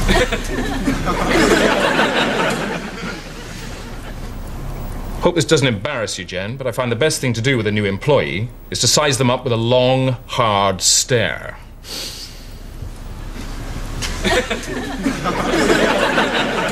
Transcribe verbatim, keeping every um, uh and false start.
Hope this doesn't embarrass you, Jen, but I find the best thing to do with a new employee is to size them up with a long, hard stare.